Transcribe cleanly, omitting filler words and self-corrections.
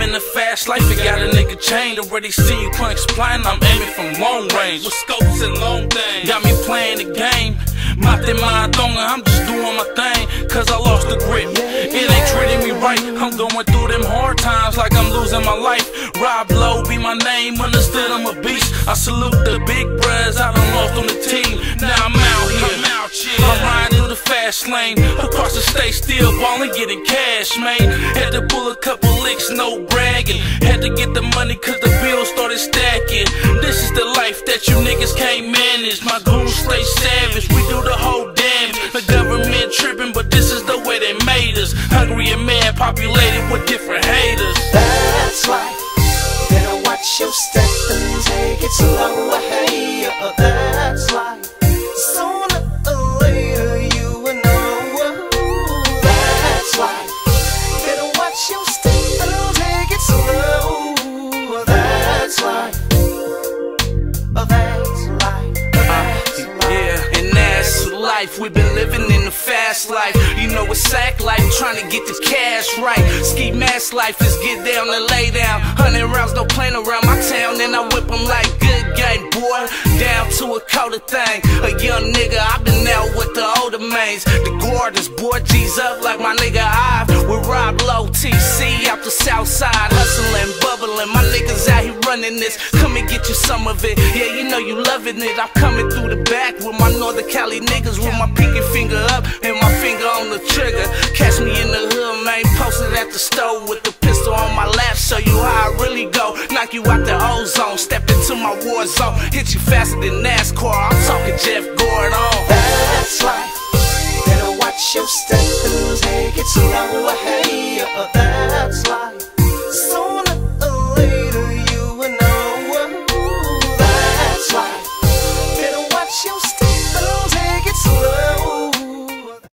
in the fast life, it got a nigga chained. Already seen you punch supplying, I'm aiming from long range with scopes and long things. Got me playing the game. Mate Maradona, I'm just doing my thing, cause I lost the grip. It ain't treating me right. I'm going through them hard times like I'm losing my life. Rob Lowe be my name, understood I'm a beast. I salute the big bros I done lost on the team. Now I'm out here, I'm riding through the fast lane, across the state, still ballin', getting cash, man. Had to pull a couple licks, no bragging. Had to get the money cause the bills started stacking. This is the life that you niggas can't manage. My goons stay savage, we do the whole damage. The government tripping, but this is the way they made us. Hungry and mad, populated with different haters. That's right. Better watch your step and take it slow. Hey, that's right. Sooner or later you will know. That's right. Better watch your step and take it slow. That's right. That's right. Yeah, and that's life. We've been living in the fast life. You know it's sack life, trying to get the cash right. Ski mask life is get down and lay down. 100 rounds, no playing around my town, and I whip them like good game, boy. Down to a coated thing. A young nigga, I've been out with the older mains. The Gordons, boy, G's up like my nigga Ive. With Rob Lowe, TC out the south side, hustling, bubbling. My niggas out here running this. Come and get you some of it. Yeah, you know you loving it. I'm coming through the back with my Northern Cali niggas, with my pinky finger up and my finger on the trigger. Catch me in the hood, man, posted at the stove with the pistol on my lap. Show you how I really go. Knock you out the ozone, step into my war zone. Hit you faster than NASCAR, I'm talking Jeff Gordon. That's right. Better watch your step and take it slow. Hey,